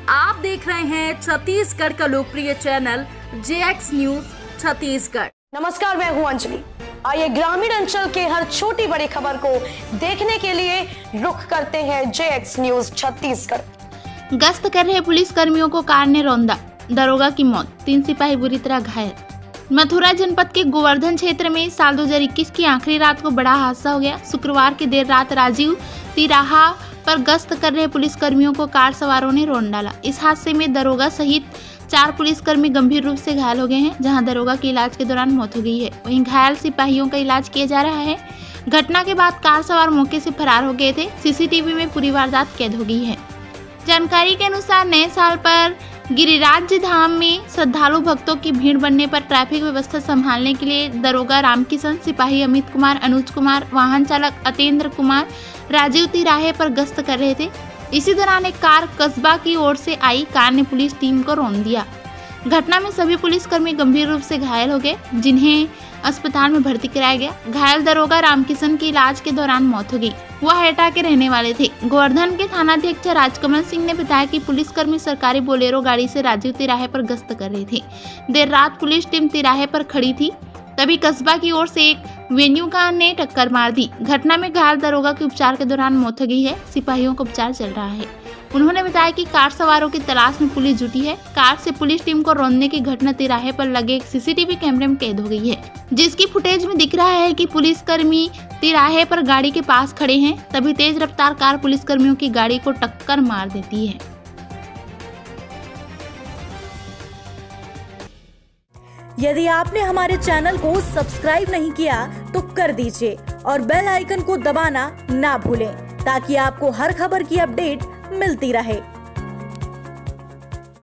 आप देख रहे हैं छत्तीसगढ़ का लोकप्रिय चैनल JX न्यूज छत्तीसगढ़। नमस्कार, मैं हूं अंजलि। आइए ग्रामीण अंचल के हर छोटी बड़ी खबर को देखने के लिए रुख करते हैं JX न्यूज छत्तीसगढ़। गश्त कर रहे पुलिस कर्मियों को कार ने रौंदा, दरोगा की मौत, 3 सिपाही बुरी तरह घायल। मथुरा जनपद के गोवर्धन क्षेत्र में साल 2021 की आखिरी रात को बड़ा हादसा हो गया। शुक्रवार की देर रात राजीव तिराहा पर गश्त कर रहे पुलिस कर्मियों को कार सवारों ने रौंद डाला। इस हादसे में दरोगा सहित 4 पुलिसकर्मी गंभीर रूप से घायल हो गए हैं, जहां दरोगा की इलाज के दौरान मौत हो गई है। वहीं घायल सिपाहियों का इलाज किया जा रहा है। घटना के बाद कार सवार मौके से फरार हो गए थे। सीसीटीवी में पूरी वारदात कैद हो गई है। जानकारी के अनुसार नए साल पर गिरिराज धाम में श्रद्धालु भक्तों की भीड़ बनने पर ट्रैफिक व्यवस्था संभालने के लिए दरोगा रामकिशन, सिपाही अमित कुमार, अनुज कुमार, वाहन चालक अतेंद्र कुमार राजीव तिराहे पर गश्त कर रहे थे। इसी दौरान एक कार कस्बा की ओर से आई कार ने पुलिस टीम को रौंद दिया। घटना में सभी पुलिसकर्मी गंभीर रूप से घायल हो गए, जिन्हें अस्पताल में भर्ती कराया गया। घायल दरोगा रामकिशन की इलाज के दौरान मौत हो गई। वह हेटा के रहने वाले थे। गोवर्धन के थानाध्यक्ष राजकमल सिंह ने बताया कि पुलिसकर्मी सरकारी बोलेरो गाड़ी से राजीव तिराहे पर गश्त कर रहे थे। देर रात पुलिस टीम तिराहे पर खड़ी थी, तभी कस्बा की ओर से एक वेन्यू कार ने टक्कर मार दी। घटना में घायल दरोगा की उपचार के दौरान मौत हो गई है। सिपाहियों का उपचार चल रहा है। उन्होंने बताया कि कार सवारों की तलाश में पुलिस जुटी है। कार से पुलिस टीम को रौंदने की घटना तिराहे पर लगे एक सीसीटीवी कैमरे में कैद हो गई है, जिसकी फुटेज में दिख रहा है कि पुलिसकर्मी तिराहे पर गाड़ी के पास खड़े हैं, तभी तेज रफ्तार कार पुलिसकर्मियों की गाड़ी को टक्कर मार देती है। यदि आपने हमारे चैनल को सब्सक्राइब नहीं किया तो कर दीजिए और बेल आइकन को दबाना ना भूलें, ताकि आपको हर खबर की अपडेट मिलती रहे।